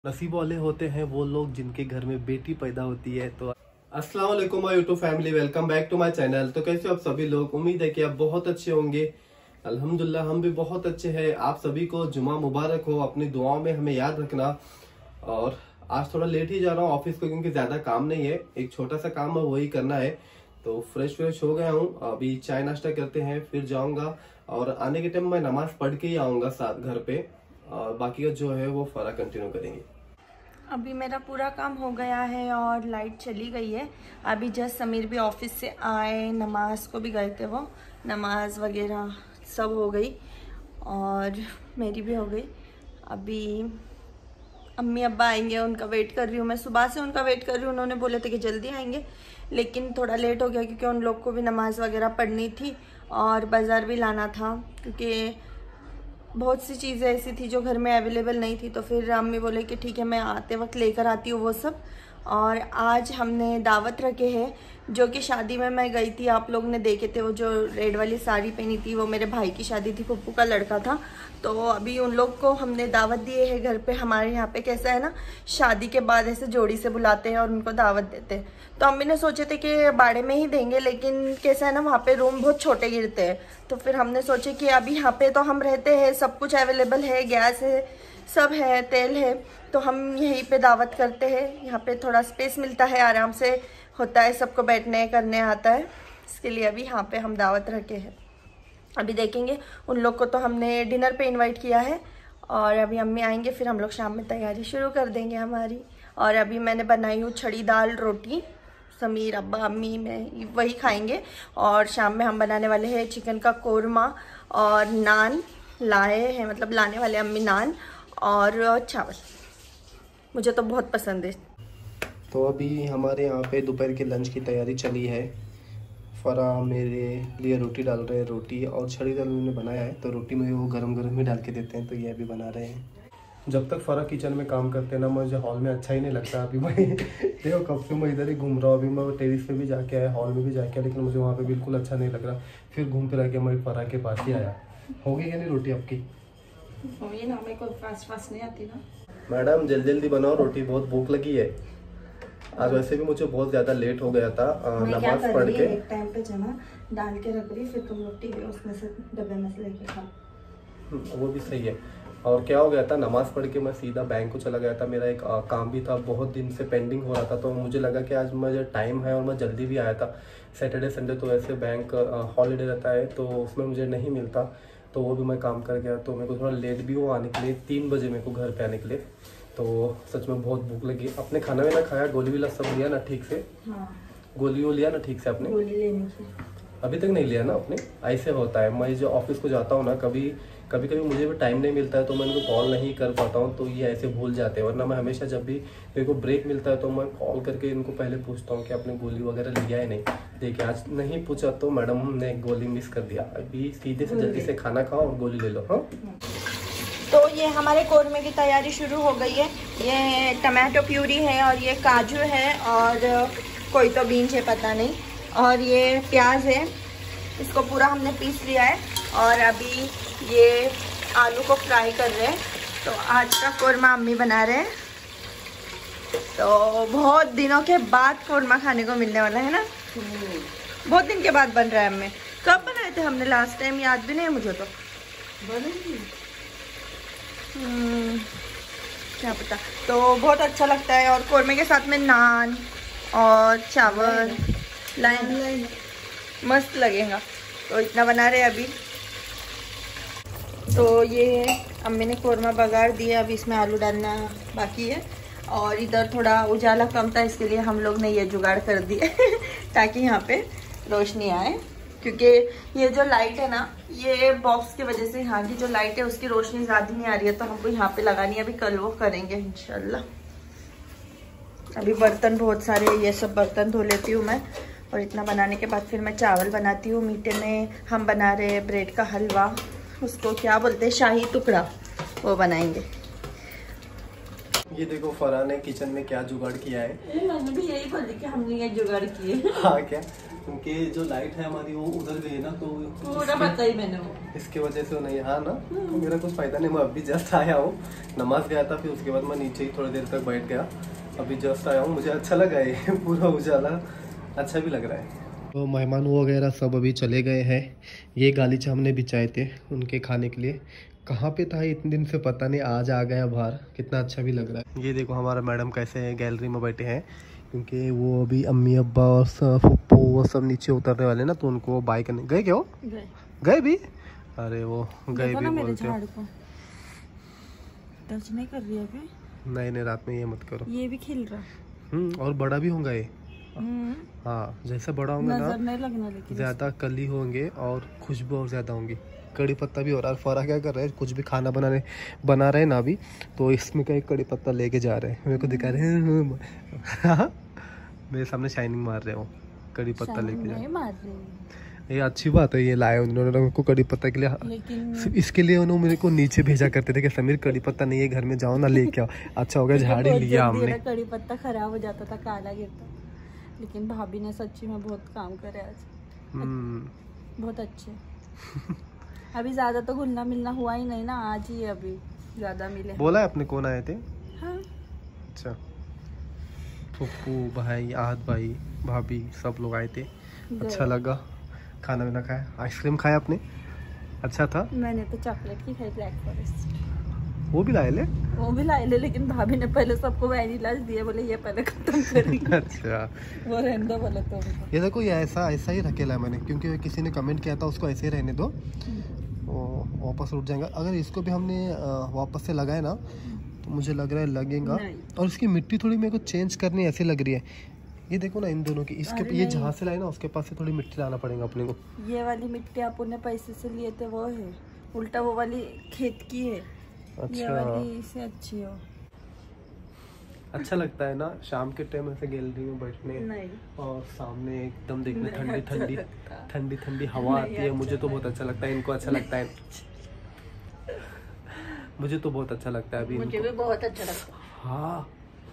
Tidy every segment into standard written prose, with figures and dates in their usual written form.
नसीब वाले होते हैं वो लोग जिनके घर में बेटी पैदा होती है। तो अस्सलाम वालेकुम my YouTube family, welcome back to my channel. तो कैसे हो आप सभी लोग? उम्मीद है कि आप बहुत अच्छे होंगे। अल्हम्दुलिल्लाह हम भी बहुत अच्छे हैं। आप सभी को जुमा मुबारक हो। अपनी दुआओं में हमें याद रखना। और आज थोड़ा लेट ही जा रहा हूँ ऑफिस को क्योंकि ज्यादा काम नहीं है, एक छोटा सा काम है वही करना है। तो फ्रेश हो गया हूँ, अभी चाय नाश्ता करते हैं फिर जाऊंगा। और आने के टाइम मैं नमाज पढ़ के ही आऊंगा साथ घर पे, और बाकी का जो है वो फरा कंटिन्यू करेंगे। अभी मेरा पूरा काम हो गया है और लाइट चली गई है। अभी जस्ट समीर भी ऑफिस से आए, नमाज को भी गए थे, वो नमाज वगैरह सब हो गई और मेरी भी हो गई। अभी अम्मी अब्बा आएंगे, उनका वेट कर रही हूँ मैं। सुबह से उनका वेट कर रही हूँ, उन्होंने बोले थे कि जल्दी आएंगे लेकिन थोड़ा लेट हो गया क्योंकि उन लोग को भी नमाज वगैरह पढ़नी थी और बाज़ार भी लाना था क्योंकि बहुत सी चीज़ें ऐसी थी जो घर में अवेलेबल नहीं थी। तो फिर अम्मी बोले कि ठीक है मैं आते वक्त लेकर आती हूँ वो सब। और आज हमने दावत रखे हैं जो कि शादी में मैं गई थी, आप लोग ने देखे थे। वो जो रेड वाली साड़ी पहनी थी वो मेरे भाई की शादी थी, फुप्पू का लड़का था। तो अभी उन लोग को हमने दावत दिए है घर पे। हमारे यहाँ पे कैसा है ना, शादी के बाद ऐसे जोड़ी से बुलाते हैं और उनको दावत देते हैं। तो अम्मी ने सोचे थे कि बाड़े में ही देंगे लेकिन कैसा है ना, वहाँ पे रूम बहुत छोटे गिरते हैं। तो फिर हमने सोचे कि अभी यहाँ पे तो हम रहते हैं, सब कुछ अवेलेबल है, गैस है, सब है, तेल है, तो हम यहीं पे दावत करते हैं। यहाँ पे थोड़ा स्पेस मिलता है, आराम से होता है, सबको बैठने करने आता है, इसके लिए अभी यहाँ पे हम दावत रखे हैं। अभी देखेंगे उन लोग को तो हमने डिनर पे इनवाइट किया है और अभी अम्मी आएंगे फिर हम लोग शाम में तैयारी शुरू कर देंगे हमारी। और अभी मैंने बनाई हूँ छड़ी दाल रोटी, समीर अब्बा अम्मी में वही खाएंगे। और शाम में हम बनाने वाले हैं चिकन का कोरमा और नान लाए हैं, मतलब लाने वाले अम्मी नान और चावल, मुझे तो बहुत पसंद है। तो अभी हमारे यहाँ पे दोपहर के लंच की तैयारी चली है। फरा मेरे लिए रोटी डाल रहे हैं, रोटी और छड़ी दाल उन्होंने बनाया है तो रोटी में वो गरम गरम ही डाल के देते हैं, तो ये अभी बना रहे हैं। जब तक फरा किचन में काम करते हैं ना मुझे हॉल में अच्छा ही नहीं लगता। अभी मैं देखो कब से मैं इधर ही घूम रहा हूँ। अभी मैं टेरिस पे भी जाके आया, हॉल में भी जाके आया, लेकिन मुझे वहाँ पे बिल्कुल अच्छा नहीं लग रहा। फिर घूम फिर आके मैं फरा के पास ही आया। होगी क्या नहीं रोटी आपकी? ना मेरे को फास्ट नहीं आती ना मैडम, जल्दी जल्दी बनाओ रोटी, बहुत भूख लगी है। आज वैसे भी मुझे बहुत ज्यादा लेट हो गया था नमाज पढ़ के। एक टाइम पे जना डाल के रख रही, फिर तुम रोटी उसमें से डब्बे में से लेके खाओ। वो भी सही है। और क्या हो गया था, नमाज पढ़ के मैं सीधा बैंक को चला गया था। मेरा एक काम भी था, बहुत दिन से पेंडिंग हो रहा था, तो मुझे लगा कि आज मुझे टाइम है और मैं जल्दी भी आया था। सैटरडे संडे तो ऐसे बैंक हॉलीडे रहता है तो उसमें मुझे नहीं मिलता, तो वो भी मैं काम कर गया। तो मेरे को थोड़ा लेट भी हुआ आने के लिए, 3 बजे मेरे को घर पे आने के लिए। तो सच में बहुत भूख लगी। अपने खाना में ना खाया, गोली विला सब लिया ना ठीक से? हाँ। गोली वो लिया ना ठीक से आपने? गोली लेने की अभी तक नहीं लिया ना आपने? ऐसे होता है, मैं जो ऑफिस को जाता हूँ ना, कभी कभी मुझे भी टाइम नहीं मिलता है तो मैं इनको कॉल नहीं कर पाता हूँ, तो ये ऐसे भूल जाते हैं। वरना मैं हमेशा जब भी मेरे को ब्रेक मिलता है तो मैं कॉल करके इनको पहले पूछता हूँ कि आपने गोली वगैरह लिया है नहीं। देखिए आज नहीं पूछा तो मैडम ने गोली मिस कर दिया। अभी सीधे से जल्दी से खाना खाओ और गोली ले लो। हाँ, तो ये हमारे कोरमे की तैयारी शुरू हो गई है। ये टमाटो प्यूरी है और ये काजू है और कोई तो बीन्स है पता नहीं, और ये प्याज है, इसको पूरा हमने पीस लिया है। और अभी ये आलू को फ्राई कर रहे हैं। तो आज का कोरमा अम्मी बना रहे हैं, तो बहुत दिनों के बाद कोरमा खाने को मिलने वाला है ना। बहुत दिन के बाद बन रहा है। अम्मी कब बनाए थे हमने लास्ट टाइम, याद भी नहीं है मुझे तो। क्या पता। तो बहुत अच्छा लगता है और कोरमे के साथ में नान और चावल लाइन मस्त लगेगा। तो इतना बना रहे अभी। तो ये अम्मी ने कोरमा बघार दिया, अभी इसमें आलू डालना बाकी है। और इधर थोड़ा उजाला कम था इसके लिए हम लोग ने ये जुगाड़ कर दिया ताकि यहाँ पे रोशनी आए, क्योंकि ये जो लाइट है ना, ये बॉक्स की वजह से यहाँ की जो लाइट है उसकी रोशनी ज़्यादा नहीं आ रही है, तो हमको यहाँ पे लगानी है। अभी कल वो करेंगे इंशाल्लाह। अभी बर्तन बहुत सारे, ये सब बर्तन धो लेती हूँ मैं। और इतना बनाने के बाद फिर मैं चावल बनाती हूँ। मीठे में हम बना रहे हैं ब्रेड का हलवा, उसको क्या बोलते हैं, शाही टुकड़ा, वो बनाएंगे। ये देखो फरहान ने किचन में क्या जुगाड़ किया है। मैंने भी यही बोली कि हमने ये जुगाड़ किए। हाँ क्या, क्योंकि जो लाइट है हमारी वो उधर गई है ना, तो पूरा पता ही मैंने वो इसके वजह से नहीं। हाँ ना, तो मेरा कुछ फायदा नहीं। मैं अभी जस्ट आया हूँ, नमाज गया था, फिर उसके बाद मैं नीचे ही थोड़ी देर तक बैठ गया। अभी जस्ट आया हूँ, मुझे अच्छा लगा है, पूरा उजाला अच्छा भी लग रहा है। तो मेहमान वगैरह सब अभी चले गए हैं। ये गालीचा हमने बिछाए थे उनके खाने के लिए। कहाँ पे था इतने दिन से पता नहीं, आज आ गया बाहर। कितना अच्छा भी लग रहा है। ये देखो हमारा मैडम कैसे गैलरी में बैठे हैं, क्योंकि वो अभी अम्मी अब्बा और फुप्पो वो सब नीचे उतरने वाले ना, तो उनको बाय करने गए। क्या हो गए भी? अरे वो गए भी बोलते हो। टच नहीं कर रही है क्या? नहीं, रात में ये मत करो। ये भी खिल रहा। और बड़ा भी होगा ये। हाँ, जैसे बड़ा होंगे ना नहीं लगना, लेकिन ज्यादा कली होंगे और खुशबू और ज्यादा होंगी। कड़ी पत्ता भी हो रहा है। फरा क्या कर रहे हैं, कुछ भी खाना बना रहे ना अभी, तो इसमें का एक कड़ी पत्ता लेके जा रहे हैं, मेरे को दिखा रहे हैं। मेरे सामने शाइनिंग मार रहे हो, कड़ी पत्ता लेके जा रहे। ये अच्छी बात है, ये लाए उन्होंने मेरे को कड़ी पत्ता के लिए। लेकिन इसके लिए उन्होंने मेरे को नीचे भेजा करते थे कि समीर कड़ी पत्ता नहीं है घर में, जाओ ना लेके आओ। अच्छा हो गया झाड़ ही लिया हमने। कड़ी पत्ता खराब हो जाता था, काला गिरता। लेकिन भाभी ने सच्ची में बहुत काम करे आज, बहुत अच्छे। अभी ज्यादा तो घुलना मिलना हुआ ही नहीं ना, आज ही अभी ज्यादा मिले। बोला है अपने कौन आए थे? हाँ। अच्छा, पप्पू भाई, आहत भाई, भाभी सब लोग आए थे। अच्छा लगा, खाना वाना खाया, आइसक्रीम खाया आपने? अच्छा था। मैंने तो चॉकलेट की खाई, ब्लैक फॉरेस्ट। वो भी लाए ले? वो भी लाए ले, लेकिन भाभी ने पहले सबको वैनिला दिए, बोले ये पहले खत्म करेंगे। अच्छा, वो रहने दो बोले तो। ये देखो, ये ऐसा ही रखेला है मैंने, क्योंकि किसी ने कमेंट किया था उसको ऐसे ही रहने दो, वापस उठ जाएगा। अगर इसको भी हमने वापस से लगाए ना, तो मुझे लग रहा है लगेगा। और इसकी मिट्टी थोड़ी मेरे को चेंज करनी ऐसी लग रही है। ये देखो ना इन दोनों की, इसके ये जहाँ से लाए ना उसके पास से थोड़ी मिट्टी लाना पड़ेगा अपने को। ये वाली मिट्टी आप उन्हें पैसे से लिए थे, वो है उल्टा, वो वाली खेत की है। अच्छा, ये वाली इससे अच्छी हो। अच्छा लगता है ना शाम के टाइम ऐसे गैलरी में बैठने। नहीं। और सामने एकदम देखने ठंडी ठंडी हवा आती है। मुझे तो बहुत अच्छा लगता है, इनको अच्छा लगता है। मुझे तो बहुत अच्छा लगता है अभी। मुझे भी बहुत अच्छा लगता है। हाँ।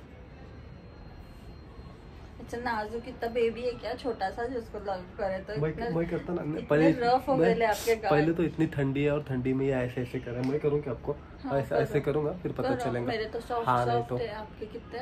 अच्छा, नाजुक कितना बेबी है क्या, छोटा सा जिसको लव करे तो मैं करता ना। पहले तो इतनी ठंडी है और ठंडी में ये ऐसे करे। मैं करूँ क्या आपको? हाँ, ऐसे करूँगा, फिर पता चलेगा। मेरे तो सॉफ्ट है, आपके कितने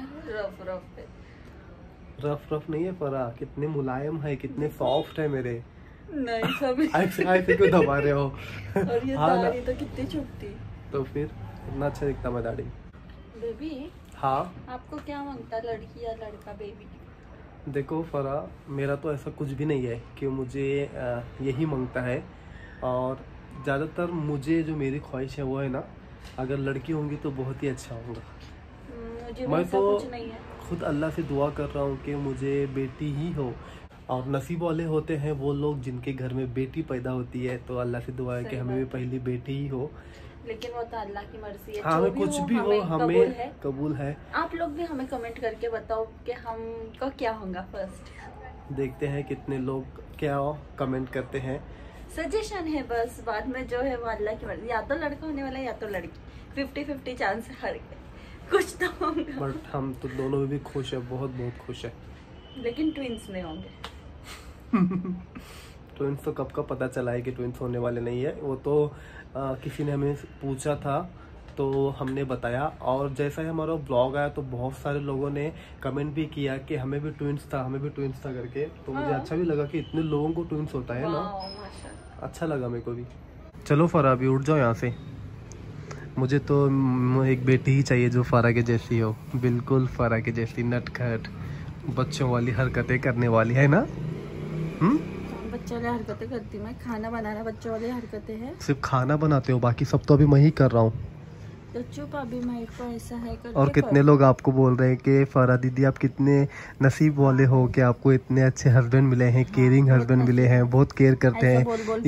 रफ नहीं है फरा, कितने मुलायम है, कितने सॉफ्ट है मेरे। नहीं सभी ऐसे क्यों दबा रहे हो? और ये दाढ़ी तो कितनी छोटी, तो फिर इतना अच्छा दिखता मैं दाढ़ी। बेबी, हाँ आपको क्या मांगता, लड़की या लड़का? बेबी देखो फरा, मेरा तो ऐसा कुछ भी नहीं है कि मुझे यही मांगता है। और ज़्यादातर मुझे जो मेरी ख्वाहिश है वो है ना, अगर लड़की होंगी तो बहुत ही अच्छा होगा। मैं तो खुद अल्लाह से दुआ कर रहा हूँ कि मुझे बेटी ही हो। और नसीब वाले होते हैं वो लोग जिनके घर में बेटी पैदा होती है, तो अल्लाह से दुआ है कि हमें भी पहली बेटी ही हो। लेकिन वो तो अल्लाह की मर्जी है। हाँ, कुछ भी हो, हमें कबूल है। आप लोग भी हमें कमेंट करके बताओ कि हमको क्या होगा फर्स्ट। देखते हैं कितने लोग क्या कमेंट करते हैं। सजेशन है बस, बाद में जो है वो अल्लाह की मर्जी। या तो लड़का होने वाला है या तो लड़की, 50-50 चांस है, हर कुछ तो होगा। बट हम तो दोनों में भी खुश है, बहुत खुश है। लेकिन ट्विंस नहीं होंगे। ट्विंस तो कब का पता चला है कि ट्विंस होने वाले नहीं है। वो तो किसी ने हमें पूछा था तो हमने बताया। और जैसा ही हमारा ब्लॉग आया तो बहुत सारे लोगों ने कमेंट भी किया कि हमें भी ट्विंस था करके। तो मुझे अच्छा भी लगा कि इतने लोगों को ट्विंस होता है ना, अच्छा लगा मेरे को भी। चलो फरा, अभी उठ जाओ यहाँ से। मुझे तो एक बेटी ही चाहिए जो फरा के जैसी हो, बिल्कुल फरा के जैसी, नटखट, बच्चों वाली हरकतें करने वाली, है ना? बच्चों वाली हरकतें करती मैं, खाना बनाना बच्चों वाली हरकतें हैं। सिर्फ खाना बनाते हो, बाकी सब तो अभी मैं ही कर रहा हूँ। तो चुप, अभी मैं को ऐसा है करके। और कितने लोग आपको बोल रहे हैं कि फरा दीदी आप कितने नसीब वाले हो कि आपको इतने अच्छे हस्बैंड मिले हैं, केयरिंग हस्बैंड मिले हैं, बहुत केयर करते हैं।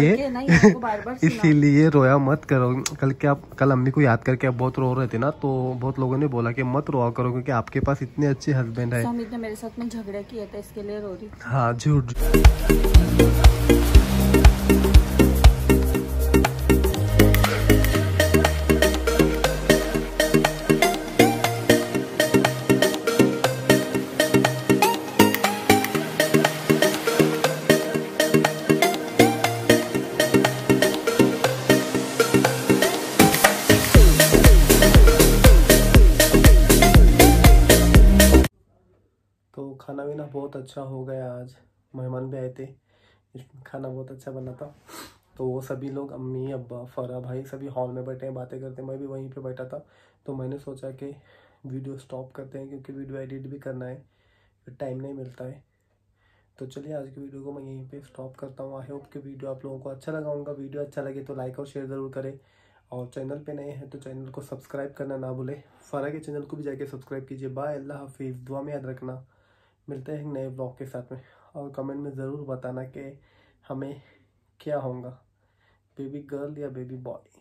इसीलिए रोया मत करो। कल अम्मी को याद करके आप बहुत रो रहे थे ना, तो बहुत लोगों ने बोला कि मत रोआ करो क्योंकि आपके पास इतने अच्छे हस्बैंड है। अमित ने मेरे साथ में झगड़ा किया था, इसके लिए रो रही। हाँ, झूठ। खाना भी ना बहुत अच्छा हो गया। आज मेहमान भी आए थे, खाना बहुत अच्छा बना था। तो वो सभी लोग, अम्मी, अब्बा, फरा भाई सभी हॉल में बैठे हैं, बातें करते हैं। मैं भी वहीं पे बैठा था। तो मैंने सोचा कि वीडियो स्टॉप करते हैं, क्योंकि वीडियो एडिट भी करना है, फिर टाइम नहीं मिलता है। तो चलिए आज की वीडियो को मैं यहीं पे स्टॉप करता हूँ। आई होप कि वीडियो आप लोगों को अच्छा लगा होगा। वीडियो अच्छा लगे तो लाइक और शेयर ज़रूर करें, और चैनल पे नए हैं तो चैनल को सब्सक्राइब करना ना भूलें। फरा के चैनल को भी जाके सब्सक्राइब कीजिए। बाय, अल्लाह हाफिज़। दुआ में याद रखना। मिलते हैं नए ब्लॉग के साथ में, और कमेंट में ज़रूर बताना कि हमें क्या होगा, बेबी गर्ल या बेबी बॉय।